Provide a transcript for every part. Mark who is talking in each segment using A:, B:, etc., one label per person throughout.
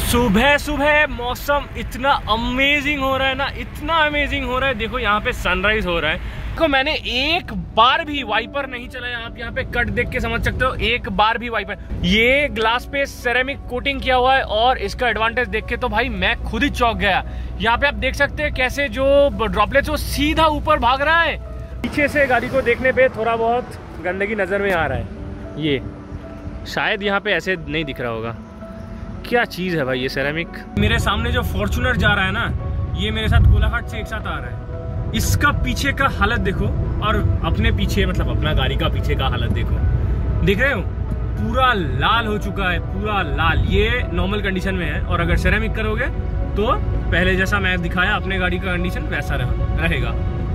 A: सुबह सुबह मौसम इतना अमेजिंग हो रहा है ना, इतना अमेजिंग हो रहा है। देखो यहाँ पे सनराइज हो रहा है। देखो मैंने एक बार भी वाइपर नहीं चलाया, आप यहाँ पे कट देख के समझ सकते हो, एक बार भी वाइपर। ये ग्लास पे सेरेमिक कोटिंग किया हुआ है और इसका एडवांटेज देख के तो भाई मैं खुद ही चौंक गया। यहाँ पे आप देख सकते हैं कैसे जो ड्रॉपलेट्स वो सीधा ऊपर भाग रहा है। पीछे से गाड़ी को देखने पे थोड़ा बहुत गंदगी नजर में आ रहा है। ये शायद यहाँ पे ऐसे नहीं दिख रहा होगा। क्या चीज है भाई ये सेरेमिक। मेरे सामने जो फॉर्च्यूनर जा रहा है ना, ये मेरे साथ गोलाघाट से एक साथ आ रहा है। इसका पीछे का हालत देखो और अपने पीछे मतलब अपना गाड़ी का पीछे का हालत देखो, देख रहे हो पूरा लाल हो चुका है, पूरा लाल। ये नॉर्मल कंडीशन में है और अगर सेरेमिक करोगे तो पहले जैसा मैं दिखाया अपने गाड़ी का कंडीशन वैसा रहेगा।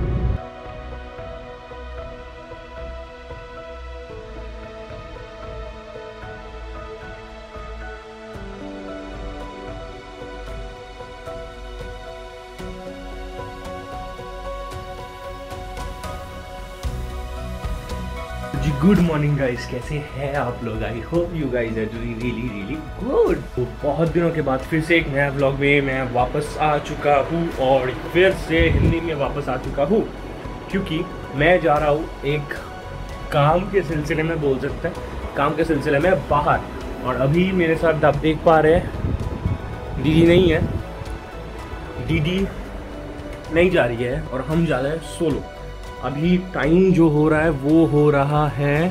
A: गुड मॉर्निंग गाइस, कैसे हैं आप लोग? I hope you guys are doing really really good. तो बहुत दिनों के बाद फिर से एक नया व्लॉग में मैं वापस आ चुका हूँ और फिर से हिंदी में वापस आ चुका हूँ, क्योंकि मैं जा रहा हूँ एक काम के सिलसिले में, बोल सकते हैं काम के सिलसिले में बाहर। और अभी मेरे साथ आप देख पा रहे हैं दीदी नहीं है, दीदी नहीं जा रही है और हम जा रहे हैं सोलो। अभी टाइम जो हो रहा है वो हो रहा है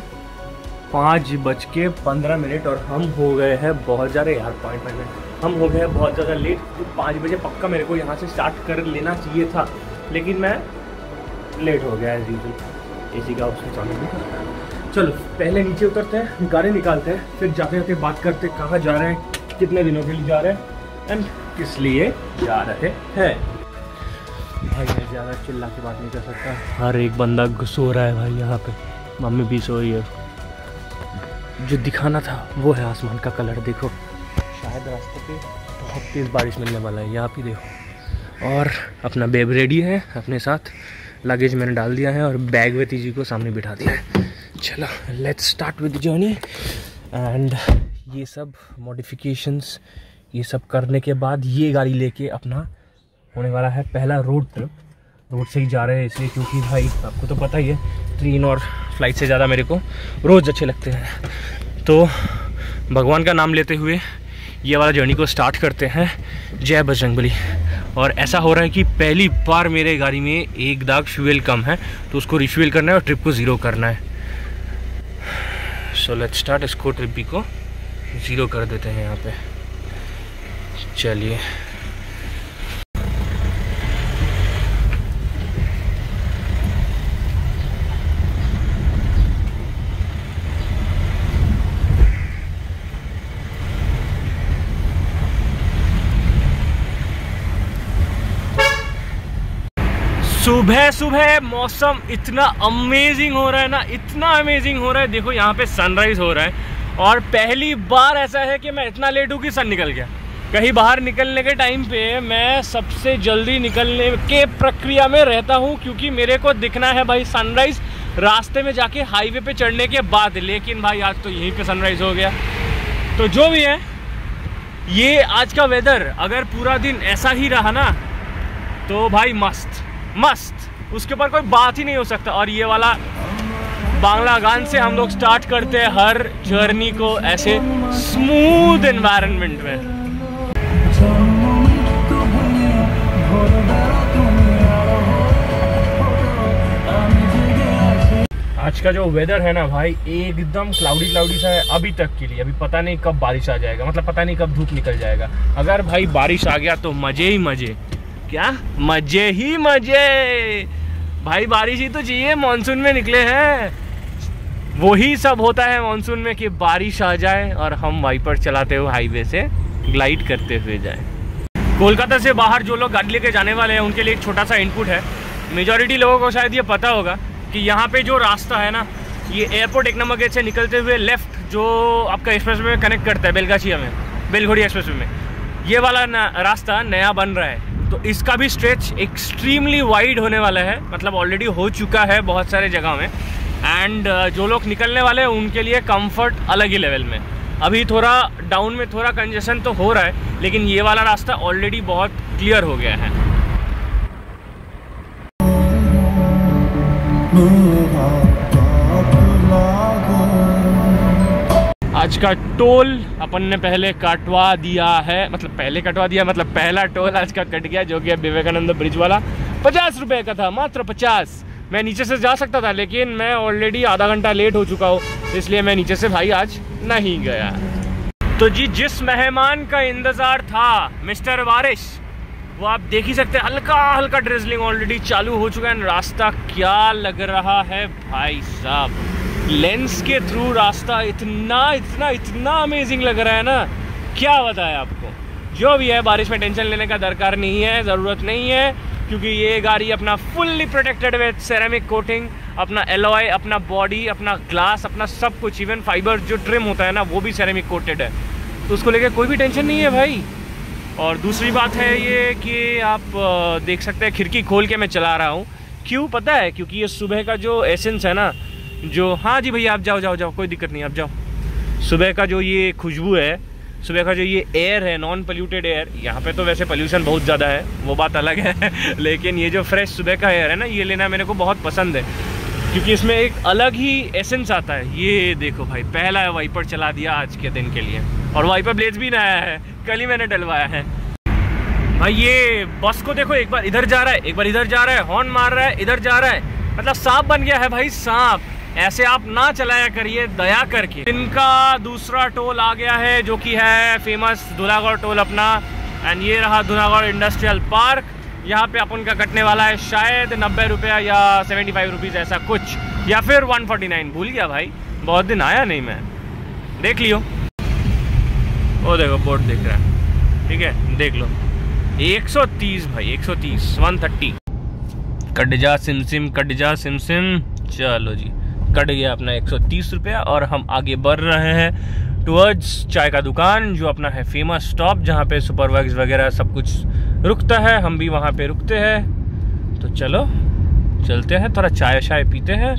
A: 5:15 और हम हो गए हैं बहुत ज़्यादा यार हम हो गए हैं बहुत ज़्यादा लेट। तो 5 बजे पक्का मेरे को यहाँ से स्टार्ट कर लेना चाहिए था, लेकिन मैं लेट हो गया एज यूजुअल। एसी का उसमें चालू नहीं करता। चलो पहले नीचे उतरते हैं, गाड़ी निकालते हैं, फिर जाते जाते बात करते कहाँ जा रहे हैं, कितने दिनों के लिए जा रहे हैं एंड किस लिए जा रहे हैं। भाई मैं ज़्यादा चिल्ला के बात नहीं कर सकता, हर एक बंदा सो रहा है भाई यहाँ पे। मम्मी भी सो रही है। जो दिखाना था वो है आसमान का कलर। देखो शायद रास्ते पे बहुत तेज़ बारिश मिलने वाला है, यहाँ पे देखो। और अपना बेब रेडी है, अपने साथ लगेज मैंने डाल दिया है और बैग वे तीजी को सामने बिठा दिया है। चलो let's start with journey. And ये सब मॉडिफिकेशंस ये सब करने के बाद ये गाड़ी लेके अपना होने वाला है पहला रोड ट्रिप। रोड से ही जा रहे हैं इसलिए क्योंकि भाई आपको तो पता ही है ट्रेन और फ्लाइट से ज़्यादा मेरे को रोज़ अच्छे लगते हैं। तो भगवान का नाम लेते हुए ये वाला जर्नी को स्टार्ट करते हैं। जय बजरंगबली। और ऐसा हो रहा है कि पहली बार मेरे गाड़ी में एक दाग फ्यूल कम है, तो उसको रिफ्यूल करना है और ट्रिप को ज़ीरो करना है। So let's start. इसको ट्रिप भी को ज़ीरो कर देते हैं यहाँ पे। चलिए सुबह सुबह मौसम इतना अमेजिंग हो रहा है ना, इतना अमेजिंग हो रहा है। देखो यहाँ पे सनराइज हो रहा है और पहली बार ऐसा है कि मैं इतना लेट हूँ कि सन निकल गया। कहीं बाहर निकलने के टाइम पे मैं सबसे जल्दी निकलने के प्रक्रिया में रहता हूँ, क्योंकि मेरे को दिखना है भाई सनराइज रास्ते में जाके हाईवे पे चढ़ने के बाद। लेकिन भाई आज तो यहीं पे सनराइज हो गया। तो जो भी है ये आज का वेदर अगर पूरा दिन ऐसा ही रहा ना तो भाई मस्त मस्त, उसके ऊपर कोई बात ही नहीं हो सकता। और ये वाला बांग्ला गान से हम लोग स्टार्ट करते हैं हर जर्नी को ऐसे स्मूथ एनवायरनमेंट में। आज का जो वेदर है ना भाई एकदम क्लाउडी क्लाउडी सा है अभी तक के लिए। अभी पता नहीं कब बारिश आ जाएगा, मतलब पता नहीं कब धूप निकल जाएगा। अगर भाई बारिश आ गया तो मजे ही मजे। क्या मजे ही मजे भाई, बारिश ही तो चाहिए। मॉनसून में निकले हैं, वही सब होता है मॉनसून में कि बारिश आ जाए और हम वाइपर चलाते हुए हाईवे से ग्लाइड करते हुए जाएं। कोलकाता से बाहर जो लोग गाड़ी लेके जाने वाले हैं उनके लिए एक छोटा सा इनपुट है। मेजॉरिटी लोगों को शायद ये पता होगा कि यहाँ पे जो रास्ता है ना, ये एयरपोर्ट 1 नंबर गेट से निकलते हुए लेफ्ट जो आपका एक्सप्रेसवे में कनेक्ट करता है बेलगाछिया में, बेलघोड़ी एक्सप्रेसवे में, ये वाला रास्ता नया बन रहा है। तो इसका भी स्ट्रेच एक्सट्रीमली वाइड होने वाला है, मतलब ऑलरेडी हो चुका है बहुत सारे जगह में। एंड जो लोग निकलने वाले हैं उनके लिए कंफर्ट अलग ही लेवल में। अभी थोड़ा डाउन में थोड़ा कंजेशन तो हो रहा है, लेकिन ये वाला रास्ता ऑलरेडी बहुत क्लियर हो गया है। आज का टोल अपन ने पहले कटवा दिया है, मतलब पहला टोल आज का कट गया, जो कि अब विवेकानंद ब्रिज वाला 50 रुपये का था, मात्र 50। मैं नीचे से जा सकता था, लेकिन मैं ऑलरेडी आधा घंटा लेट हो चुका हूँ, इसलिए मैं नीचे से भाई आज नहीं गया। तो जी जिस मेहमान का इंतज़ार था, मिस्टर बारिश, वो आप देख ही सकते हैं, हल्का हल्का ड्रिजलिंग ऑलरेडी चालू हो चुका है। रास्ता क्या लग रहा है भाई साहब, लेंस के थ्रू रास्ता इतना अमेजिंग लग रहा है ना, क्या बताएं आपको। जो भी है, बारिश में टेंशन लेने का दरकार नहीं है, ज़रूरत नहीं है, क्योंकि ये गाड़ी अपना fully protected with ceramic coating, अपना एलॉय, अपना बॉडी, अपना ग्लास, अपना सब कुछ, इवन फाइबर जो ट्रिम होता है ना, वो भी सेरेमिक कोटेड है, तो उसको लेकर कोई भी टेंशन नहीं है भाई। और दूसरी बात है ये कि आप देख सकते हैं, खिड़की खोल के मैं चला रहा हूँ, क्यों पता है, क्योंकि ये सुबह का जो एसेंस है ना, जो, हाँ जी भैया आप जाओ, कोई दिक्कत नहीं, आप जाओ। सुबह का जो ये खुशबू है, सुबह का जो ये एयर है, नॉन पोल्यूटेड एयर, यहाँ पे तो वैसे पोल्यूशन बहुत ज़्यादा है, वो बात अलग है लेकिन ये जो फ्रेश सुबह का एयर है ना, ये लेना मेरे को बहुत पसंद है, क्योंकि इसमें एक अलग ही एसेंस आता है। ये देखो भाई, पहला वाइपर चला दिया आज के दिन के लिए, और वाइपर ब्लेड्स भी नया है, कल ही मैंने डलवाया है भाई। ये बस को देखो, एक बार इधर जा रहा है, एक बार इधर जा रहा है, हॉर्न मार रहा है, इधर जा रहा है, मतलब सांप बन गया है भाई, सांप। ऐसे आप ना चलाया करिए दया करके। इनका दूसरा टोल आ गया है, जो कि है फेमस धुलागढ़ टोल अपना, एंड ये रहा धुलागढ़ इंडस्ट्रियल पार्क। यहाँ पे अपन का कटने वाला है शायद 90 रुपया या 75 रुपीज़ ऐसा कुछ, या फिर 149, भूल गया भाई, बहुत दिन आया नहीं मैं। देख लियो, वो देखो बोर्ड दिख रहा है, ठीक है, देख लो। 130 भाई, 130, 130। कट जा सिम कट जा सिम। चलो जी, कट गया अपना 130 रुपया, और हम आगे बढ़ रहे हैं टुवर्ड्स चाय का दुकान, जो अपना है फेमस स्टॉप, जहाँ पे सुपरवैक्स वगैरह सब कुछ रुकता है, हम भी वहाँ पे रुकते हैं। तो चलो चलते हैं, थोड़ा चाय शाय पीते हैं।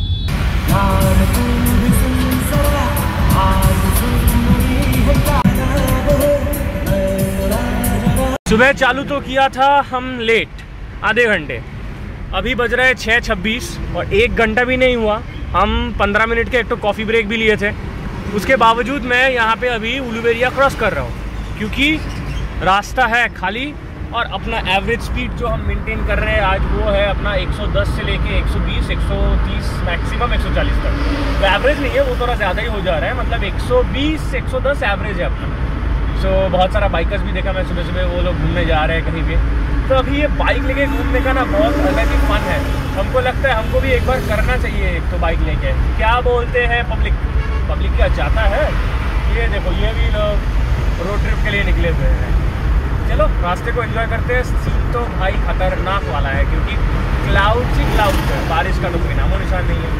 A: सुबह चालू तो किया था हम लेट, आधे घंटे, अभी बज रहे हैं 6:26 और 1 घंटा भी नहीं हुआ। हम 15 मिनट के एक तो कॉफ़ी ब्रेक भी लिए थे, उसके बावजूद मैं यहाँ पे अभी उलूबेरिया क्रॉस कर रहा हूँ, क्योंकि रास्ता है खाली, और अपना एवरेज स्पीड जो हम मेंटेन कर रहे हैं आज, वो है अपना 110 से लेके 120, 130, मैक्सिमम 140 तक। तो एवरेज नहीं है, वो थोड़ा ज़्यादा ही हो जा रहा है, मतलब 120, 110 एवरेज है अपना। सो बहुत सारा बाइकर्स भी देखा मैं सुबह, वो लोग घूमने जा रहे हैं कहीं पे। तो अभी ये बाइक लेके घूमने का ना बहुत अलग ही फन है, हमको लगता है हमको भी एक बार करना चाहिए एक तो बाइक लेके। क्या बोलते हैं पब्लिक क्या चाहता है, ये देखो, ये भी लोग रोड ट्रिप के लिए निकले हुए हैं। चलो रास्ते को एंजॉय करते हैं। सीन तो भाई खतरनाक वाला है, क्योंकि क्लाउड ही क्लाउड है, बारिश का तो कोई नामो निशान नहीं है।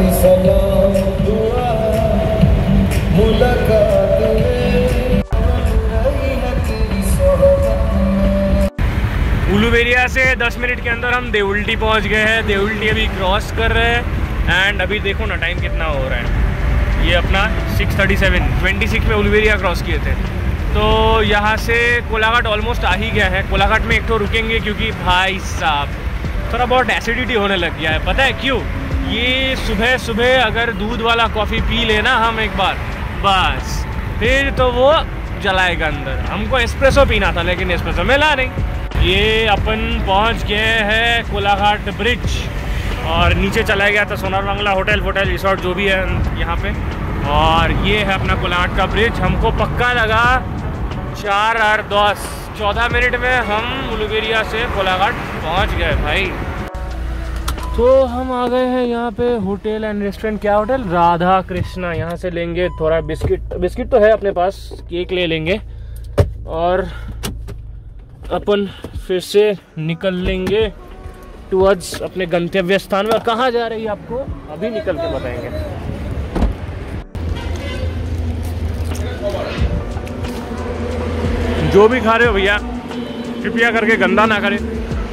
A: उलूबेरिया से 10 मिनट के अंदर हम देवुल्टी पहुंच गए हैं। देवुल्टी अभी क्रॉस कर रहे हैं, एंड अभी देखो ना टाइम कितना हो रहा है, ये अपना 6:37, 26 में उलूबेरिया क्रॉस किए थे। तो यहाँ से कोलाघाट ऑलमोस्ट आ ही गया है। कोलाघाट में एक तो रुकेंगे, क्योंकि भाई साहब थोड़ा बहुत एसिडिटी होने लग गया है। पता है क्यों? ये सुबह सुबह अगर दूध वाला कॉफ़ी पी लेना हम एक बार, बस फिर तो वो जलाएगा अंदर। हमको एस्प्रेसो पीना था, लेकिन एस्प्रेसो मिला नहीं। ये अपन पहुंच गए हैं कोलाघाट ब्रिज, और नीचे चला गया था सोनार बांग्ला होटल रिसोर्ट जो भी है यहाँ पे। और ये है अपना कोलाघाट का ब्रिज। हमको पक्का लगा 4 और 10, 14 मिनट में हम उलूबेरिया से कोलाघाट पहुँच गए भाई। तो हम आ गए हैं यहाँ पे होटल एंड रेस्टोरेंट। क्या होटल? राधा कृष्णा। यहाँ से लेंगे थोड़ा बिस्किट तो है अपने पास, केक ले लेंगे, और अपन फिर से निकल लेंगे टुवर्ड्स अपने गंतव्य स्थान में। कहाँ जा रही है आपको अभी निकल के बताएंगे। जो भी खा रहे हो भैया, कृपया करके गंदा ना करें,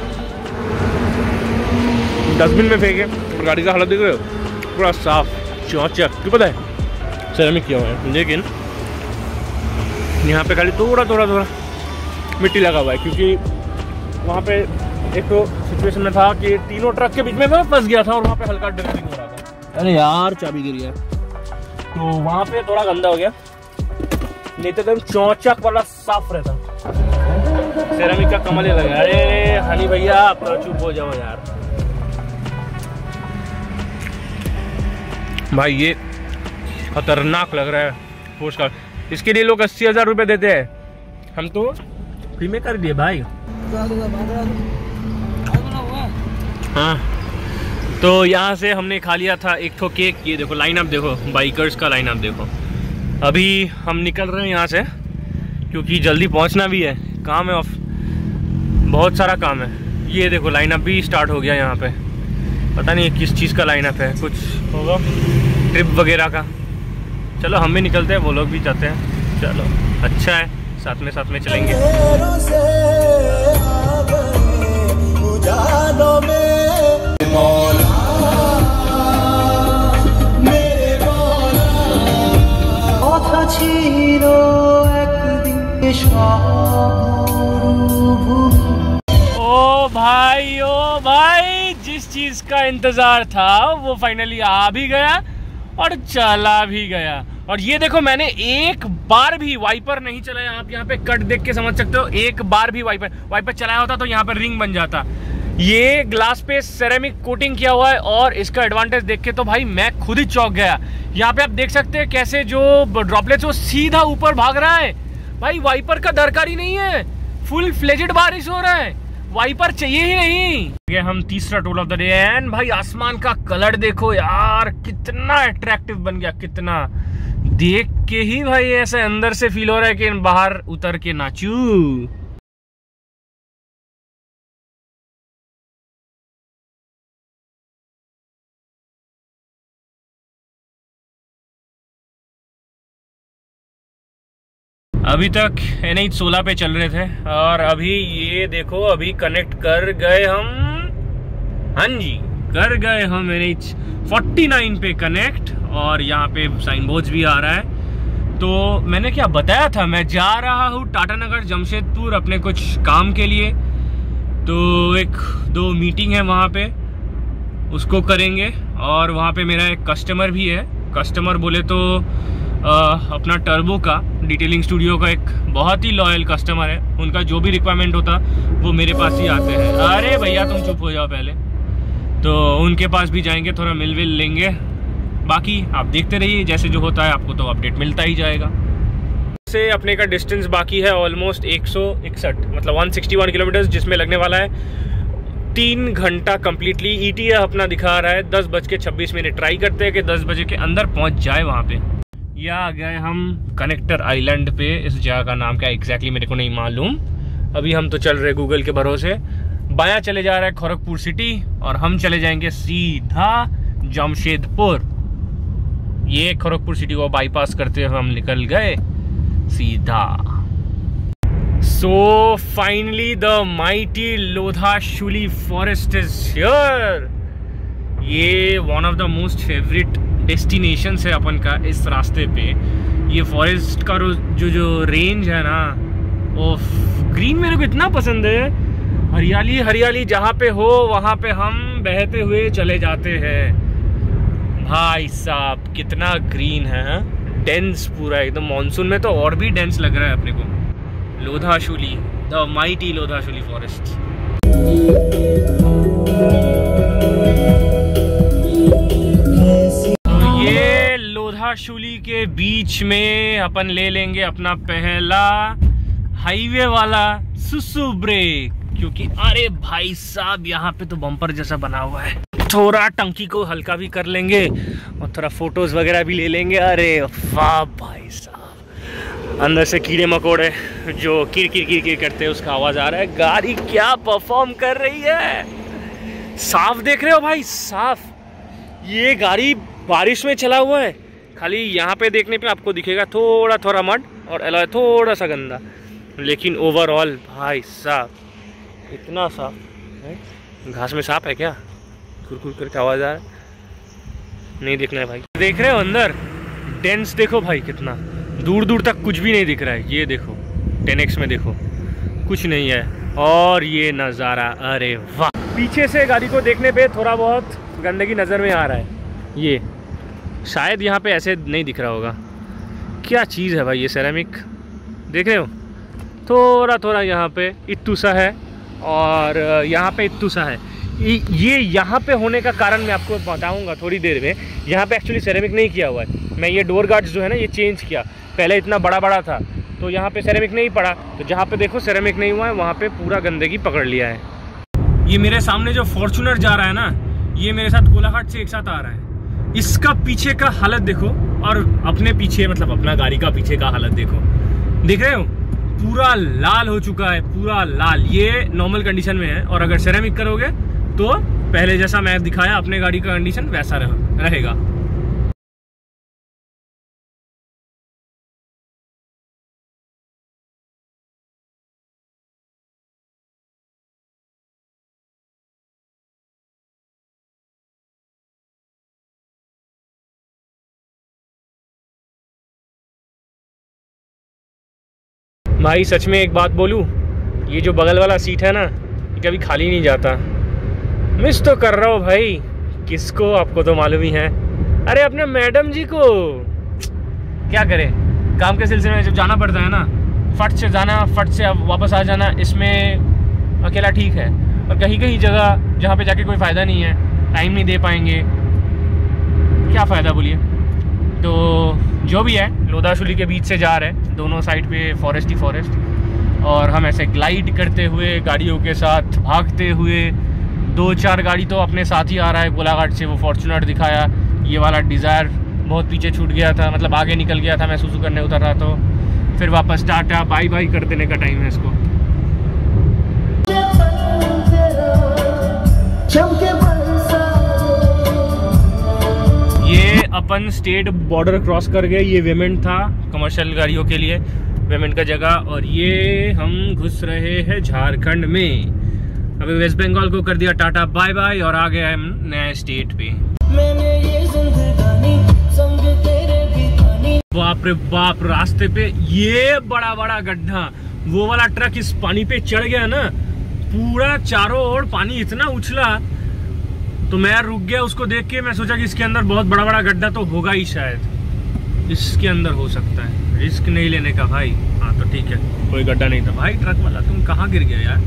A: डस्टबिन में फेंके। गाड़ी का हालत देख रहे हो, पूरा साफ चौचक, क्यों पता है सेरेमिक किया हुआ है, लेकिन यहाँ पे खाली थोड़ा थोड़ा थोड़ा मिट्टी लगा हुआ है, क्योंकि वहाँ पे एक तो सिचुएशन में था कि तीनों ट्रक के बीच में मैं फंस गया था और वहाँ पे हल्का ड्रिफ्टिंग हो रहा था। अरे यार चाबी गिर गया, तो वहाँ पे थोड़ा गंदा हो गया, नहीं तो एकदम चौचक वाला साफ रहता। सेरामिक का कमल ही लगा। अरे हनी भैया आप चुप हो जाओ यार। भाई ये खतरनाक लग रहा है पोस्ट कार्ड। इसके लिए लोग 80,000 रुपये देते हैं, हम तो फ्री में कर दिए भाई। हाँ, तो यहाँ से हमने खा लिया था एक ठो केक। ये देखो लाइनअप देखो, बाइकर्स का लाइनअप देखो। अभी हम निकल रहे हैं यहाँ से क्योंकि जल्दी पहुँचना भी है, काम है, बहुत सारा काम है। ये देखो लाइनअप भी स्टार्ट हो गया यहाँ पे, पता नहीं किस चीज़ का लाइनअप है, कुछ होगा ट्रिप वगैरह का। चलो हम भी निकलते हैं, वो लोग भी जाते हैं। चलो अच्छा है, साथ में चलेंगे। ओ भाई जिस चीज का इंतजार था वो फाइनली आ भी गया और चला भी गया। और ये देखो मैंने एक बार भी वाइपर नहीं चलाया, आप यहाँ पे कट देख के समझ सकते हो। एक बार भी वाइपर चलाया होता तो यहाँ पर रिंग बन जाता। ये ग्लास पे सेरेमिक कोटिंग किया हुआ है और इसका एडवांटेज देख के तो भाई मैं खुद ही चौंक गया। यहाँ पे आप देख सकते हैं कैसे जो ड्रॉपलेट्स वो सीधा ऊपर भाग रहा है। भाई वाइपर का दरकार ही नहीं है, फुल फ्लेजेड बारिश हो रहा है, वाइपर चाहिए ही नहीं। ये हम तीसरा tool of the day and भाई आसमान का कलर देखो यार, कितना अट्रैक्टिव बन गया, कितना देख के ही भाई ऐसे अंदर से फील हो रहा है कि बाहर उतर के नाचू। अभी तक NH 16 पे चल रहे थे और अभी ये देखो अभी कनेक्ट कर गए हम। हाँ जी, कर गए हम NH 49 पे कनेक्ट और यहाँ पे साइन बोर्ड्स भी आ रहा है। तो मैंने क्या बताया था, मैं जा रहा हूँ टाटा नगर जमशेदपुर अपने कुछ काम के लिए। तो एक दो मीटिंग है वहाँ पे, उसको करेंगे। और वहाँ पे मेरा एक कस्टमर भी है, कस्टमर बोले तो अपना टर्बो का डिटेलिंग स्टूडियो का एक बहुत ही लॉयल कस्टमर है। उनका जो भी रिक्वायरमेंट होता वो मेरे पास ही आते हैं। अरे भैया तुम चुप हो जाओ पहले। तो उनके पास भी जाएंगे, थोड़ा मिल विल लेंगे। बाकी आप देखते रहिए, जैसे जो होता है आपको तो अपडेट मिलता ही जाएगा। से अपने का डिस्टेंस बाकी है ऑलमोस्ट 161 मतलब 161 किलोमीटर, जिसमें लगने वाला है 3 घंटा कम्प्लीटली। ETA अपना दिखा रहा है 10:26। ट्राई करते हैं कि 10 बजे के अंदर पहुंच जाए वहां पे। या आ गए हम कनेक्टर आइलैंड पे। इस जगह का नाम क्या एग्जैक्टली मेरे को नहीं मालूम। अभी हम तो चल रहे गूगल के भरोसे। बायां चले जा रहा है खड़गपुर सिटी और हम चले जाएंगे सीधा जमशेदपुर। ये खड़गपुर सिटी को बाईपास करते हुए हम निकल गए सीधा। So finally the mighty Lodhashuli forest is here. ये one of the most favourite destination है अपन का इस रास्ते पे। ये फॉरेस्ट का जो रेंज है ना, वो ग्रीन मेरे को इतना पसंद है। हरियाली हरियाली जहाँ पे हो वहाँ पे हम बहते हुए चले जाते हैं। भाई साहब कितना ग्रीन है, डेंस पूरा एकदम। मॉनसून में तो और भी डेंस लग रहा है अपने को। Lodhashuli, the mighty Lodhashuli forest. Lodhashuli के बीच में अपन ले लेंगे अपना पहला हाईवे वाला सुसु ब्रेक, क्योंकि अरे भाई साहब यहाँ पे तो बम्पर जैसा बना हुआ है। थोड़ा टंकी को हल्का भी कर लेंगे और थोड़ा फोटोज वगैरह भी ले लेंगे। अरे वाह भाई साहब, अंदर से कीड़े मकोड़े जो किर किर किर किर करते हैं उसका आवाज आ रहा है। गाड़ी क्या परफॉर्म कर रही है, साफ देख रहे हो भाई, साफ। ये गाड़ी बारिश में चला हुआ है, खाली यहाँ पे देखने पे आपको दिखेगा थोड़ा थोड़ा मड और एलॉय थोड़ा सा गंदा, लेकिन ओवरऑल भाई साहब इतना साफ है। घास में सांप है क्या, कुरकुर करके आवाज आ रहा है, नहीं देखना है भाई। देख रहे हो अंदर डेंस देखो भाई कितना, दूर दूर तक कुछ भी नहीं दिख रहा है। ये देखो 10x में देखो कुछ नहीं है। और ये नज़ारा, अरे वाह। पीछे से गाड़ी को देखने पे थोड़ा बहुत गंदगी नज़र में आ रहा है। ये शायद यहाँ पे ऐसे नहीं दिख रहा होगा। क्या चीज़ है भाई ये सेरेमिक, देख रहे हो? थोड़ा थोड़ा यहाँ पे इत्तू सा है और यहाँ पे इत्तू सा है। ये यहाँ पे होने का कारण मैं आपको बताऊँगा थोड़ी देर में। यहाँ पे एक्चुअली सेरेमिक नहीं किया हुआ है। मैं ये डोर गार्ड्स जो है ना ये चेंज किया। पहले इतना बड़ा बड़ा था तो यहाँ पे सेरेमिक नहीं पड़ा, तो जहाँ पे देखो सेरेमिक नहीं हुआ है वहाँ पे पूरा गंदगी पकड़ लिया है। ये मेरे सामने जो फॉर्च्यूनर जा रहा है ना, ये मेरे साथ गोलाघाट से एक साथ आ रहा है। इसका पीछे का हालत देखो और अपने पीछे मतलब अपना गाड़ी का पीछे का हालत देखो, देख रहे हो? पूरा लाल हो चुका है, पूरा लाल। ये नॉर्मल कंडीशन में है और अगर सेरेमिक करोगे तो पहले जैसा मैं दिखाया अपने गाड़ी का कंडीशन वैसा रहेगा। भाई सच में एक बात बोलूं, ये जो बगल वाला सीट है ना ये कभी खाली नहीं जाता। मिस तो कर रहा हूँ भाई। किसको? आपको तो मालूम ही है। अरे अपने मैडम जी को। क्या करें, काम के सिलसिले में जब जाना पड़ता है ना, फट से जाना फट से अब वापस आ जाना, इसमें अकेला ठीक है। और कहीं कहीं जगह जहाँ पे जाके कोई फ़ायदा नहीं है, टाइम नहीं दे पाएंगे, क्या फ़ायदा बोलिए। तो जो भी है, लोधाशुली के बीच से जा रहे हैं, दोनों साइड पे फॉरेस्ट ही फॉरेस्ट। और हम ऐसे ग्लाइड करते हुए गाड़ियों के साथ भागते हुए, 2-4 गाड़ी तो अपने साथ ही आ रहा है गोलाघाट से। वो फॉर्च्यूनर दिखाया, ये वाला डिज़ायर बहुत पीछे छूट गया था, मतलब आगे निकल गया था। मैं सुसु करने उतर रहा तो फिर वापस टाटा बाय बाय कर देने का टाइम है इसको। ये अपन स्टेट बॉर्डर क्रॉस कर गए। ये वेमेंट था कमर्शियल गाड़ियों के लिए, वेमेंट का जगह। और ये हम घुस रहे हैं झारखंड में। अभी वेस्ट बंगाल को कर दिया टाटा बाय बाय और आ गए हम नए स्टेट पे। बाप रे बाप, रास्ते पे ये बड़ा बड़ा गड्ढा। वो वाला ट्रक इस पानी पे चढ़ गया ना, पूरा चारों ओर पानी इतना उछला तो मैं रुक गया उसको देख के। मैं सोचा कि इसके अंदर बहुत बड़ा बड़ा गड्ढा तो होगा ही, शायद इसके अंदर हो सकता है। रिस्क नहीं लेने का भाई। हाँ तो ठीक है, कोई गड्ढा नहीं था। भाई ट्रक वाला तुम कहाँ गिर गया यार?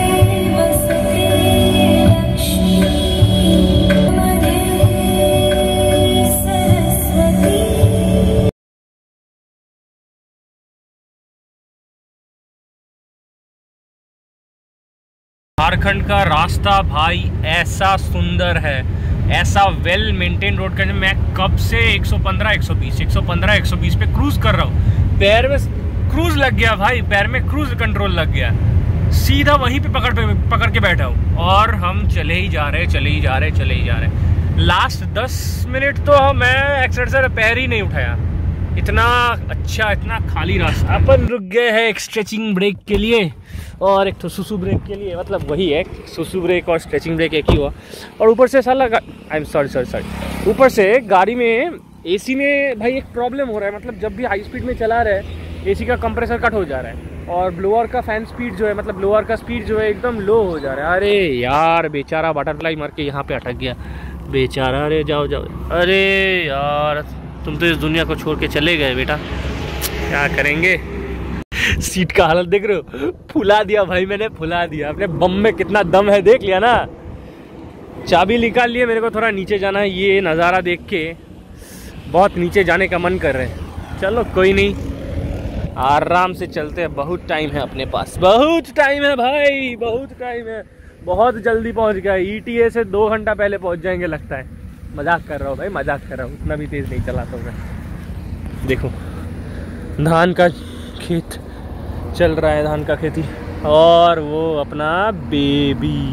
A: झारखंड का रास्ता भाई ऐसा सुंदर है, ऐसा वेल मेंटेन रोड का। मैं कब से 115 120 पे क्रूज कर रहा हूँ। पैर में क्रूज लग गया भाई, पैर में क्रूज कंट्रोल लग गया। सीधा वहीं पे पकड़ के बैठा हूँ और हम चले ही जा रहे। लास्ट 10 मिनट तो मैं एक्सीलेटर से पैर ही नहीं उठाया। इतना अच्छा, इतना खाली रास्ता। अपन रुक गए हैं एक स्ट्रेचिंग ब्रेक के लिए और एक तो सुसु ब्रेक के लिए। मतलब वही है, सुसु ब्रेक और स्ट्रेचिंग ब्रेक एक ही हुआ। और ऊपर से साला आई एम सॉरी ऊपर से गाड़ी में एसी में भाई एक प्रॉब्लम हो रहा है। मतलब जब भी हाई स्पीड में चला रहे हैं एसी का कंप्रेसर कट हो जा रहा है और ब्लोअर का फैन स्पीड जो है, मतलब ब्लोअर का स्पीड जो है एकदम लो हो जा रहा है। अरे यार बेचारा बटरफ्लाई मार के यहाँ पे अटक गया बेचारा। अरे जाओ। अरे यार तुम तो इस दुनिया को छोड़ के चले गए बेटा, क्या करेंगे। सीट का हालत देख रहे हो, फुला दिया भाई मैंने, फुला दिया। अपने बम में कितना दम है देख लिया ना। चाबी निकाल लिए, मेरे को थोड़ा नीचे जाना है। ये नज़ारा देख के बहुत नीचे जाने का मन कर रहे हैं। चलो कोई नहीं, आराम से चलते हैं। बहुत टाइम है अपने पास, बहुत टाइम है भाई, बहुत टाइम है। बहुत जल्दी पहुंच गया। ETA से 2 घंटा पहले पहुंच जाएंगे लगता है। मजाक कर रहा हूँ भाई, मजाक कर रहा हूँ। उतना भी तेज़ नहीं चलाता हूँ मैं। देखो धान का खेत चल रहा है, धान का खेती, और वो अपना बेबी।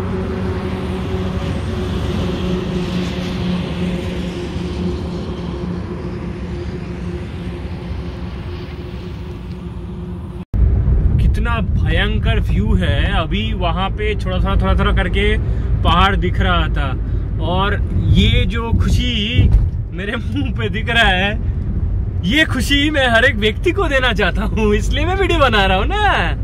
A: कितना भयंकर व्यू है। अभी वहां पे थोड़ा करके पहाड़ दिख रहा था और ये जो खुशी मेरे मुंह पे दिख रहा है ये खुशी मैं हर एक व्यक्ति को देना चाहता हूँ, इसलिए मैं वीडियो बना रहा हूँ ना।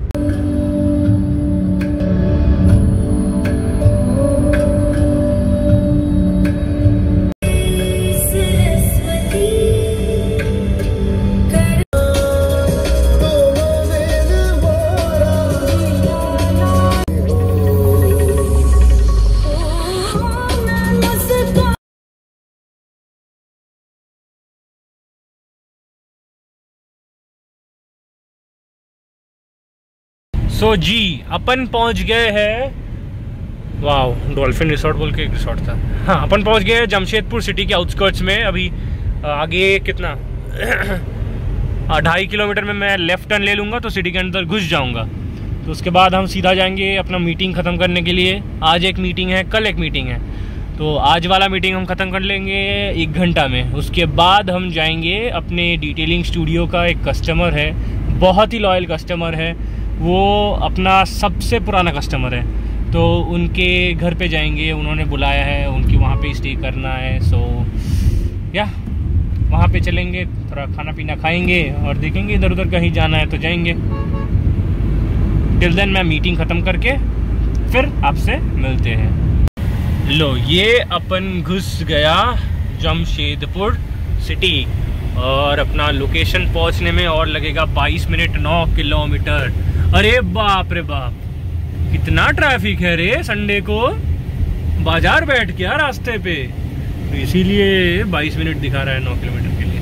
A: तो जी अपन पहुंच गए हैं, वाह डॉल्फिन रिसोर्ट बोल के एक रिसोर्ट था। हाँ अपन पहुंच गए हैं जमशेदपुर सिटी के आउटस्कर्ट्स में। अभी आगे कितना 2.5 किलोमीटर में मैं लेफ्ट टर्न ले लूँगा तो सिटी के अंदर घुस जाऊँगा। तो उसके बाद हम सीधा जाएंगे अपना मीटिंग ख़त्म करने के लिए। आज एक मीटिंग है, कल एक मीटिंग है, तो आज वाला मीटिंग हम ख़त्म कर लेंगे 1 घंटा में। उसके बाद हम जाएंगे अपने डिटेलिंग स्टूडियो का एक कस्टमर है, बहुत ही लॉयल कस्टमर है, वो अपना सबसे पुराना कस्टमर है, तो उनके घर पे जाएंगे। उन्होंने बुलाया है, उनकी वहाँ पे स्टे करना है। सो या वहाँ पे चलेंगे, थोड़ा खाना पीना खाएंगे और देखेंगे इधर उधर कहीं जाना है तो जाएंगे। टिल देन मैं मीटिंग ख़त्म करके फिर आपसे मिलते हैं। लो ये अपन घुस गया जमशेदपुर सिटी और अपना लोकेशन पहुंचने में और लगेगा 22 मिनट 9 किलोमीटर। अरे बाप रे बाप, कितना ट्रैफिक है रे संडे को, बाजार बैठ गया रास्ते पे, तो इसीलिए 22 मिनट दिखा रहा है 9 किलोमीटर के लिए।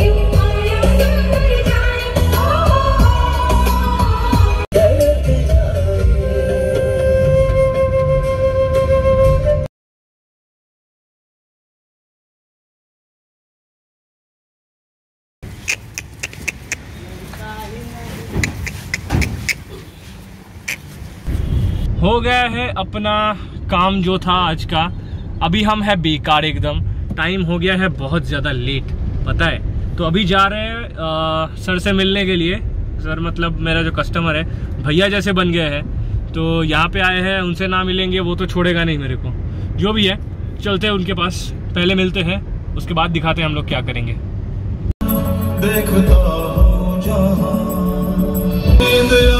A: हो गया है अपना काम जो था आज का। अभी हम है बेकार एकदम, टाइम हो गया है बहुत ज़्यादा लेट, पता है। तो अभी जा रहे हैं सर से मिलने के लिए। सर मतलब मेरा जो कस्टमर है, भैया जैसे बन गए हैं, तो यहाँ पे आए हैं, उनसे ना मिलेंगे वो तो छोड़ेगा नहीं मेरे को। जो भी है चलते हैं उनके पास, पहले मिलते हैं, उसके बाद दिखाते हैं हम लोग क्या करेंगे। देखता हूं जहां